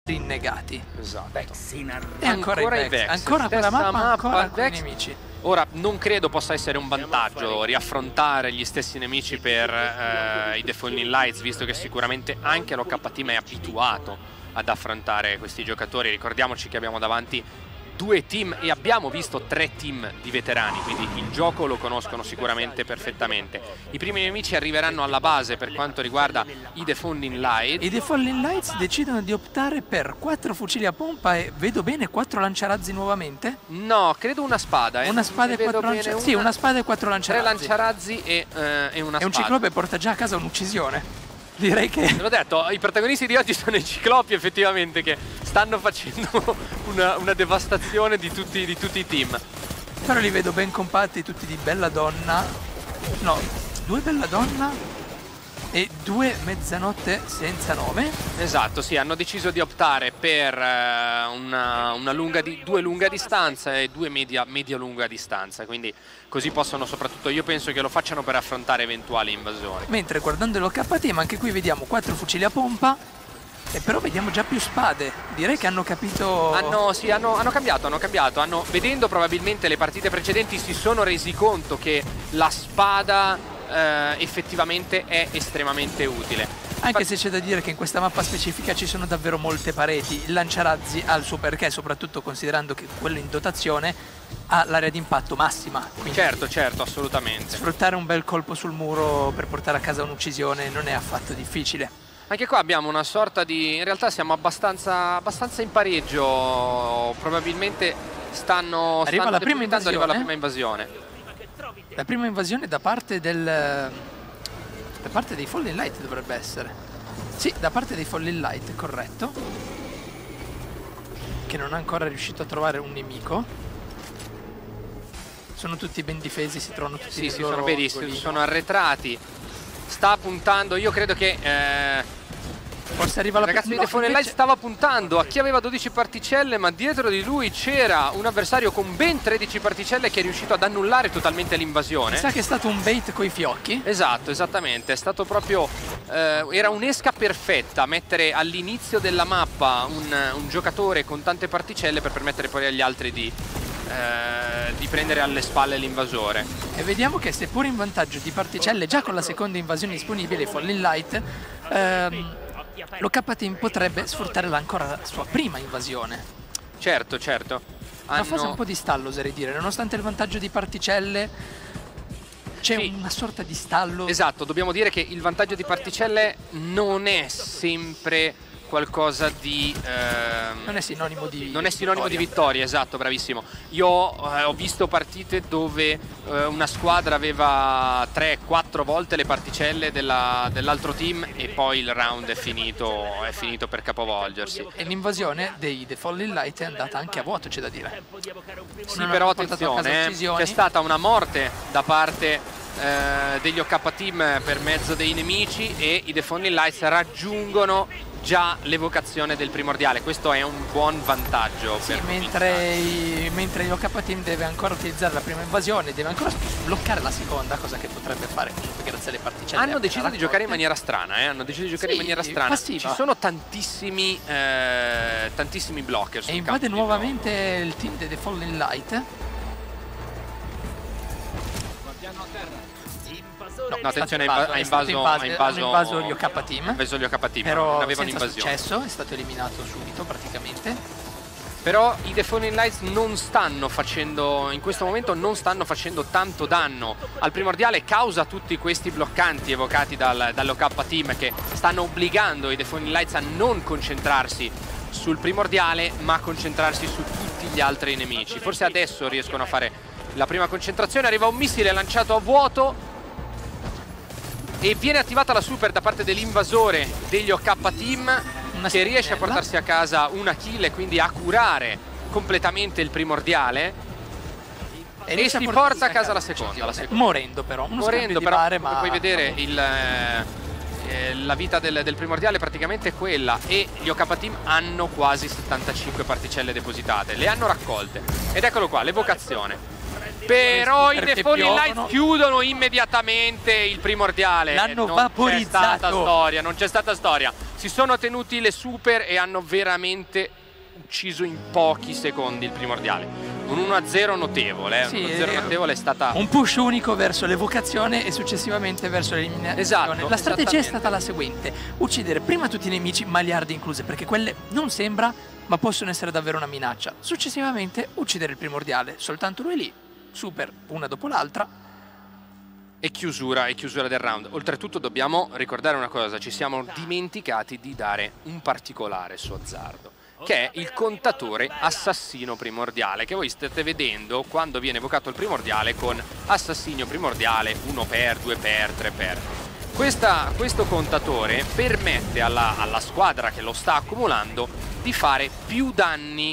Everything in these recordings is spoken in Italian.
rinnegati. Esatto. E ancora i Vex, ancora quella mappa, ancora quei nemici. Ora, non credo possa essere un vantaggio riaffrontare gli stessi nemici per i The Falling Lights, visto che sicuramente anche l'OK Team è abituato ad affrontare questi giocatori. Ricordiamoci che abbiamo davanti 2 team e abbiamo visto 3 team di veterani, quindi il gioco lo conoscono sicuramente perfettamente. I primi nemici arriveranno alla base per quanto riguarda i The Falling Lights. I The Falling Lights decidono di optare per 4 fucili a pompa e vedo bene 4 lanciarazzi nuovamente? No, credo una spada. Una spada e 4 lanciarazzi. Sì, una spada e 4 lanciarazzi. 3 lanciarazzi e una spada. E un ciclope porta già a casa un'uccisione. Direi che... Te l'ho detto, i protagonisti di oggi sono i ciclopi effettivamente, che stanno facendo una devastazione di tutti i team. Però li vedo ben compatti, tutti di bella donna. No, 2 bella donna e 2 mezzanotte senza nome. Esatto, sì, hanno deciso di optare per due lunga distanza e 2 media lunga distanza, quindi così possono, soprattutto io penso che lo facciano per affrontare eventuali invasori. Mentre guardando l'OK Team anche qui vediamo 4 fucili a pompa. E però vediamo già più spade. Direi che hanno capito... Hanno cambiato. Vedendo probabilmente le partite precedenti si sono resi conto che la spada effettivamente è estremamente utile. Anche se c'è da dire che in questa mappa specifica ci sono davvero molte pareti. Il lanciarazzi ha il suo perché, soprattutto considerando che quello in dotazione ha l'area d'impatto massima. Certo, assolutamente. Sfruttare un bel colpo sul muro per portare a casa un'uccisione non è affatto difficile. Anche qua abbiamo una sorta di... in realtà siamo abbastanza in pareggio. Probabilmente arriva la prima invasione. La prima invasione da parte dei Falling Light dovrebbe essere. Sì, da parte dei Falling Light, corretto. Che non ha ancora riuscito a trovare un nemico. Sono tutti ben difesi, si trovano tutti sì, sono arretrati. Sta puntando, io credo che forse arriva il ragazzo di The Falling Light stava puntando a chi aveva 12 particelle, ma dietro di lui c'era un avversario con ben 13 particelle che è riuscito ad annullare totalmente l'invasione. Mi sa che è stato un bait coi fiocchi. Esatto, esattamente, è stato proprio era un'esca perfetta mettere all'inizio della mappa un giocatore con tante particelle per permettere poi agli altri di prendere alle spalle l'invasore. E vediamo che seppur in vantaggio di particelle già con la seconda invasione disponibile, i Falling Light, l'OK Team potrebbe sfruttare ancora la sua prima invasione. Certo. Una fase un po' di stallo, oserei dire, nonostante il vantaggio di particelle c'è una sorta di stallo. Esatto, dobbiamo dire che il vantaggio di particelle non è sempre qualcosa di... non è sinonimo di vittoria, esatto, bravissimo. Io ho visto partite dove una squadra aveva 3-4 volte le particelle dell'altro team e poi il round è finito per capovolgersi. E l'invasione dei The Falling Light è andata anche a vuoto, c'è da dire. Sì, però attenzione, c'è stata una morte da parte degli OK Team per mezzo dei nemici e i The Falling Lights raggiungono già l'evocazione del primordiale. Questo è un buon vantaggio. Sì, mentre gli OK Team deve ancora utilizzare la prima invasione, deve ancora bloccare la seconda, cosa che potrebbe fare comunque grazie alle particelle. Hanno deciso di giocare in maniera strana, hanno deciso di giocare in maniera strana. Passiva. Ci sono tantissimi blocker sul e invade nuovamente il team dei The Falling Light. No, attenzione, ha invaso gli OK Team. Però non avevano invasione. Successo, è stato eliminato subito praticamente. Però i The Falling Lights non stanno facendo, in questo momento non stanno facendo tanto danno al primordiale, causa tutti questi bloccanti evocati dall'OK Team, che stanno obbligando i The Falling Lights a non concentrarsi sul primordiale ma a concentrarsi su tutti gli altri nemici. Forse adesso riescono a fare la prima concentrazione. Arriva un missile lanciato a vuoto e viene attivata la super da parte dell'invasore degli OK Team, che riesce a portarsi a casa una kill e quindi a curare completamente il primordiale e si porta a casa la seconda. Morendo però, ma puoi vedere la vita del primordiale praticamente è quella, e gli OK Team hanno quasi 75 particelle depositate, le hanno raccolte ed eccolo qua, l'evocazione. Però i The Falling Lights chiudono immediatamente il primordiale. L'hanno vaporizzato. Non c'è stata storia. si sono tenuti le super e hanno veramente ucciso in pochi secondi il primordiale. Un 1-0 notevole, sì, un 1-0 notevole è stata... un push unico verso l'evocazione e successivamente verso l'eliminazione. Esatto, la strategia è stata la seguente: uccidere prima tutti i nemici, maliardi incluse, perché quelle non sembra, ma possono essere davvero una minaccia. Successivamente uccidere il primordiale, soltanto lui lì, super, una dopo l'altra. E chiusura del round. Oltretutto dobbiamo ricordare una cosa, ci siamo dimenticati di dare un particolare su Azzardo, che è il contatore assassino primordiale, che voi state vedendo quando viene evocato il primordiale con assassinio primordiale 1x, 2x, 3x. Questo contatore permette alla squadra che lo sta accumulando di fare più danni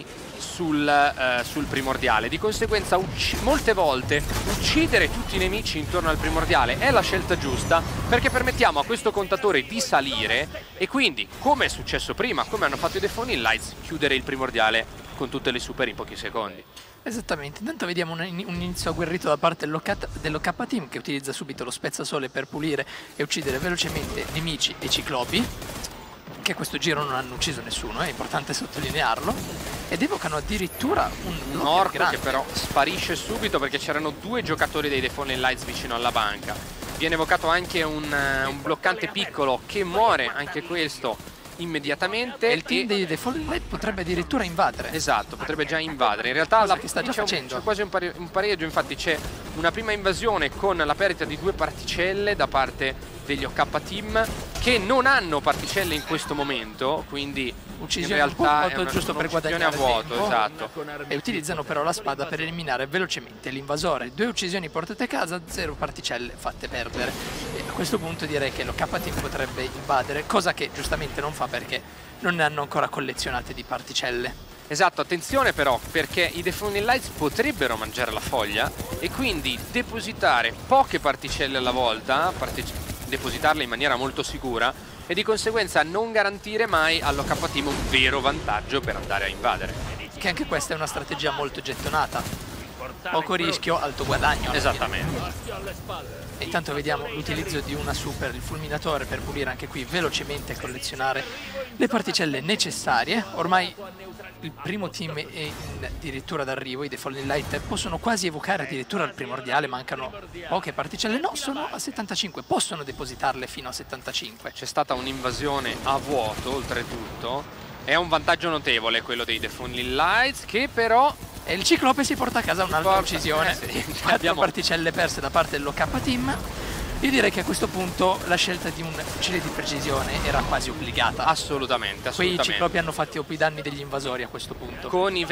sul primordiale. Di conseguenza molte volte uccidere tutti i nemici intorno al primordiale è la scelta giusta, perché permettiamo a questo contatore di salire e quindi, come è successo prima, come hanno fatto i Deafening Lights, chiudere il primordiale con tutte le super in pochi secondi. Esattamente, intanto vediamo un inizio agguerrito da parte dell'OK Team, che utilizza subito lo spezzasole per pulire e uccidere velocemente nemici e ciclopi, che questo giro non hanno ucciso nessuno, è importante sottolinearlo, ed evocano addirittura un orco che però sparisce subito perché c'erano due giocatori dei Deafening Lights vicino alla banca. Viene evocato anche un bloccante piccolo che muore anche questo immediatamente, e il team dei Deafening Lights potrebbe addirittura invadere. Esatto, potrebbe già invadere. In realtà c'è quasi un pareggio, infatti c'è una prima invasione con la perdita di 2 particelle da parte degli OK Team, che non hanno particelle in questo momento, quindi in realtà è giusto per guadagnare a vuoto, tempo, esatto. E utilizzano però la spada per eliminare velocemente l'invasore. 2 uccisioni portate a casa, 0 particelle fatte perdere. E a questo punto direi che l'OK Team potrebbe invadere, cosa che giustamente non fa perché non ne hanno ancora collezionate di particelle. Esatto, attenzione però, perché i Deafening Lights potrebbero mangiare la foglia e quindi depositare poche particelle alla volta, depositarle in maniera molto sicura, e di conseguenza non garantire mai all'OK Team un vero vantaggio per andare a invadere. Che anche questa è una strategia molto gettonata. Poco rischio, alto guadagno. Esattamente. E intanto vediamo l'utilizzo di una super, il fulminatore, per pulire anche qui velocemente e collezionare le particelle necessarie. Ormai il primo team è addirittura d'arrivo, i Deafening Lights possono quasi evocare addirittura il primordiale, mancano poche particelle, no, sono a 75, possono depositarle fino a 75. C'è stata un'invasione a vuoto, oltretutto, è un vantaggio notevole quello dei Deafening Lights, che però... E il ciclope si porta a casa un'altra uccisione, sì. 4 particelle perse da parte dell'OK Team. Io direi che a questo punto la scelta di un fucile di precisione era quasi obbligata. Assolutamente, assolutamente. Quei ciclopi hanno fatto i danni degli invasori a questo punto. Con i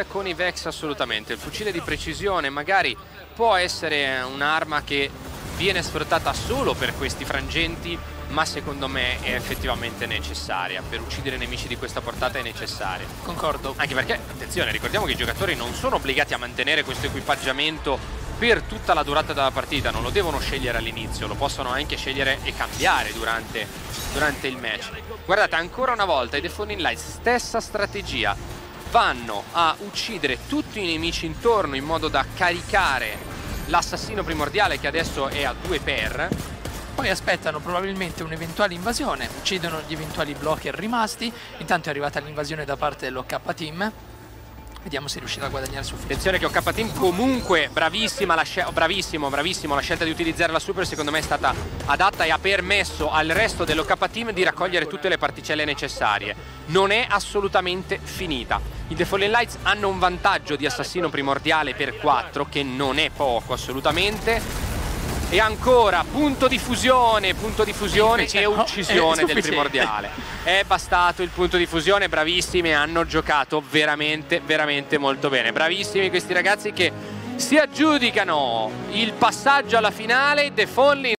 Vex assolutamente. Il fucile di precisione magari può essere un'arma che viene sfruttata solo per questi frangenti, ma secondo me è effettivamente necessaria. Per uccidere nemici di questa portata è necessaria. Concordo. Anche perché, attenzione, ricordiamo che i giocatori non sono obbligati a mantenere questo equipaggiamento per tutta la durata della partita, non lo devono scegliere all'inizio, lo possono anche scegliere e cambiare durante il match. Guardate, ancora una volta i Deafening Lights, stessa strategia, vanno a uccidere tutti i nemici intorno in modo da caricare l'assassino primordiale, che adesso è a 2x. Poi aspettano probabilmente un'eventuale invasione, uccidono gli eventuali blocker rimasti. Intanto è arrivata l'invasione da parte dell'OK Team. Vediamo se riuscirà a guadagnare sufficiente. Attenzione che OK Team comunque bravissimo la scelta di utilizzare la super, secondo me è stata adatta e ha permesso al resto dell'OK Team di raccogliere tutte le particelle necessarie. Non è assolutamente finita. I Deafening Lights hanno un vantaggio di assassino primordiale per 4, che non è poco assolutamente. E ancora punto di fusione e uccisione del primordiale. È bastato il punto di fusione, bravissimi, hanno giocato veramente, veramente molto bene. Bravissimi questi ragazzi che si aggiudicano il passaggio alla finale. Deafening